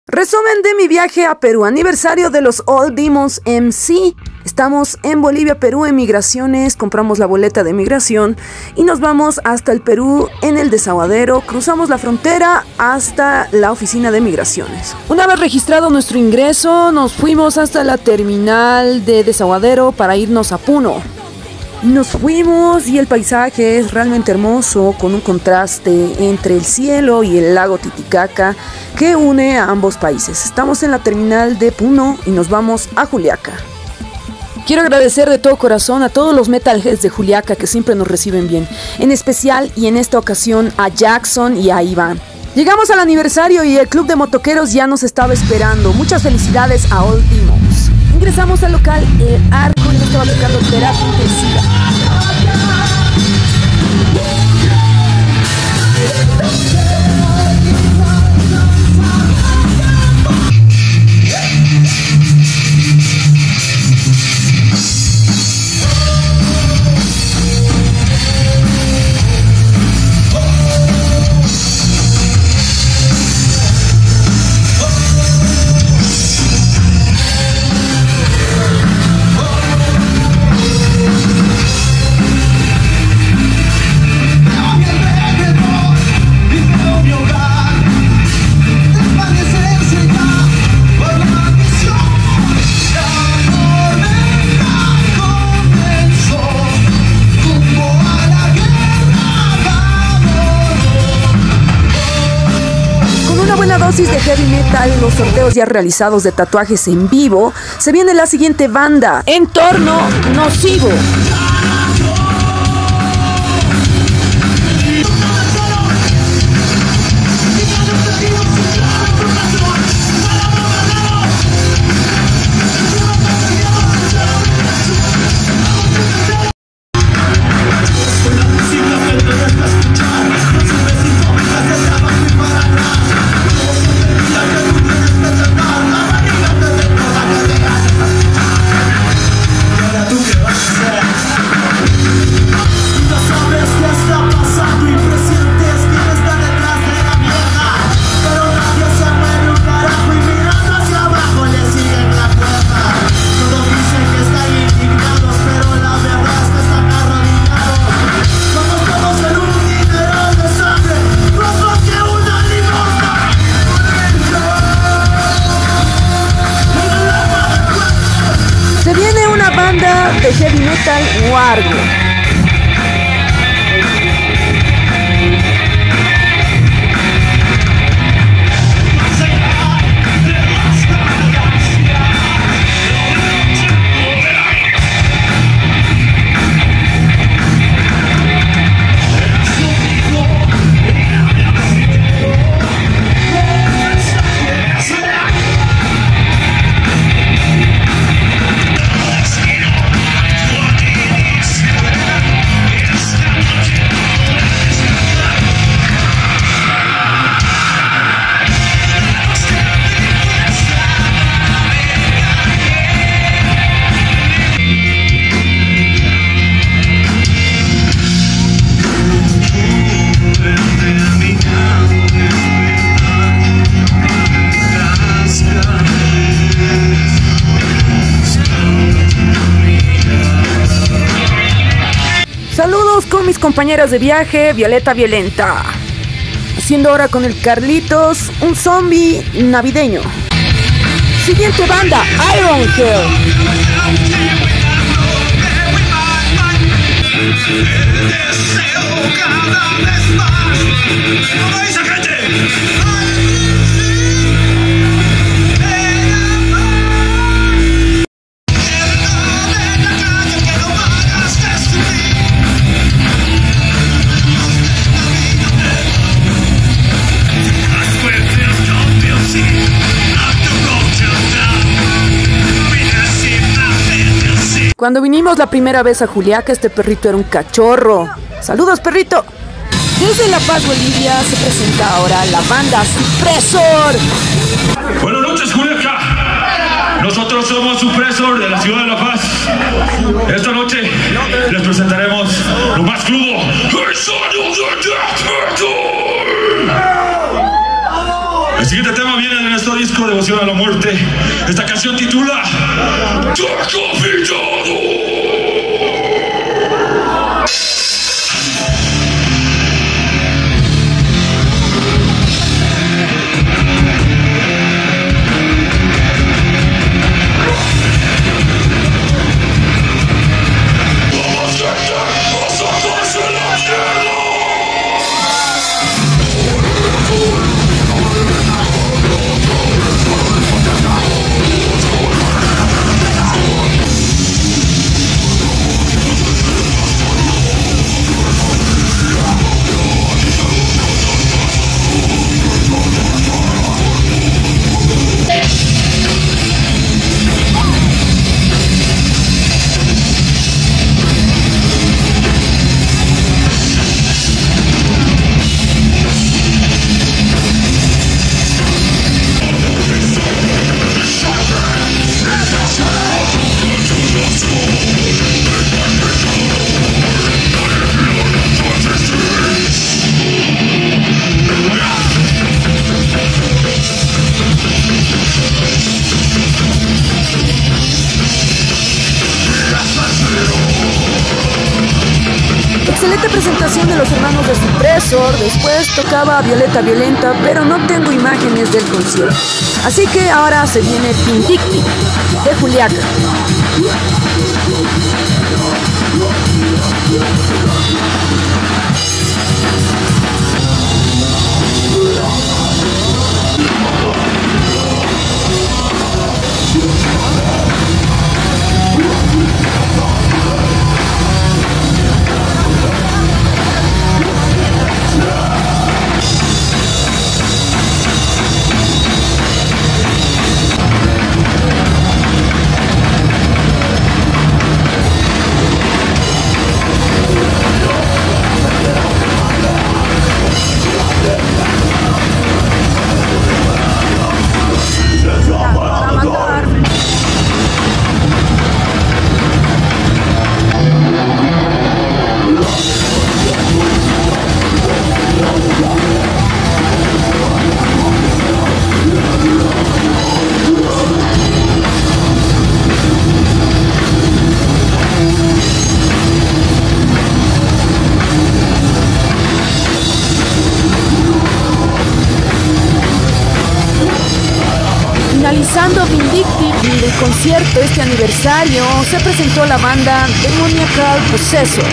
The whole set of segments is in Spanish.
Resumen de mi viaje a Perú, aniversario de los All Demons MC. Estamos en Bolivia, Perú, en migraciones, compramos la boleta de migración y nos vamos hasta el Perú en el desaguadero, cruzamos la frontera hasta la oficina de migraciones. Una vez registrado nuestro ingreso, nos fuimos hasta la terminal de desaguadero para irnos a Puno. Nos fuimos y el paisaje es realmente hermoso, con un contraste entre el cielo y el lago Titicaca que une a ambos países. Estamos en la terminal de Puno y nos vamos a Juliaca. Quiero agradecer de todo corazón a todos los metalheads de Juliaca que siempre nos reciben bien, en especial y en esta ocasión a Jackson y a Iván. Llegamos al aniversario y el club de motoqueros ya nos estaba esperando. Muchas felicidades a All Demons. Ingresamos al local El Arco y nos estaba tocando terapia intensiva. Dosis de heavy metal, los sorteos ya realizados de tatuajes en vivo, se viene la siguiente banda, Entorno Nocivo. De heavy metal Wargo. Saludos con mis compañeras de viaje, Violeta Violenta. Haciendo ahora con el Carlitos, un zombie navideño. Siguiente banda, Ironhead. Cuando vinimos la primera vez a Juliaca, este perrito era un cachorro. ¡Saludos, perrito! Desde La Paz, Bolivia, se presenta ahora la banda Supresor. Buenas noches, Juliaca. Nosotros somos Supresor de la ciudad de La Paz. Esta noche les presentaremos lo más crudo. El sonido de Death Metal. El siguiente tema viene de nuestro disco Devoción a la Muerte. Esta canción titula Decapitado. Excelente presentación de los hermanos de Suppressor. Después tocaba Violeta Violenta, pero no tengo imágenes del concierto. Así que ahora se viene Vindictive de Juliaca. Finalizando Vindictive del concierto este aniversario, se presentó la banda Demoniacal Possessor.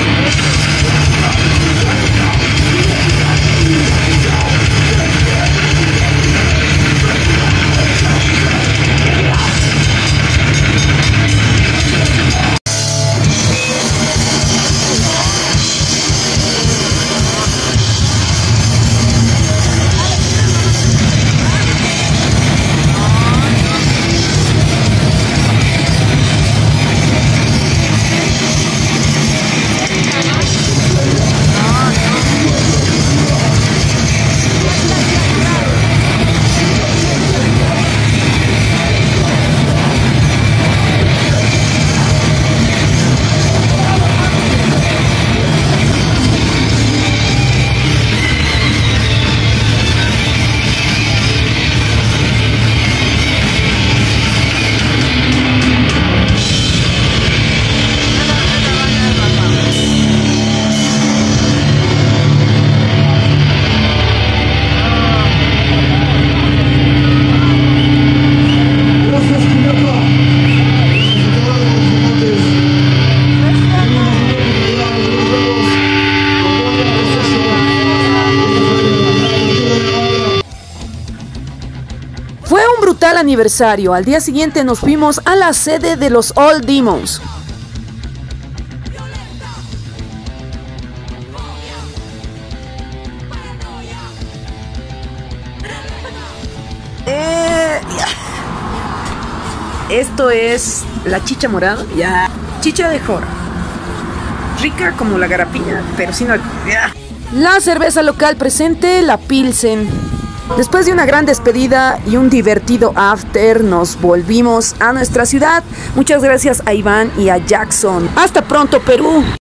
Fue un brutal aniversario. Al día siguiente nos fuimos a la sede de los All Demons. Esto es la chicha morada. Chicha de jora. Rica como la garapiña, pero sin alcohol. La cerveza local presente, la Pilsen. Después de una gran despedida y un divertido after, nos volvimos a nuestra ciudad. Muchas gracias a Iván y a Jackson. Hasta pronto, Perú.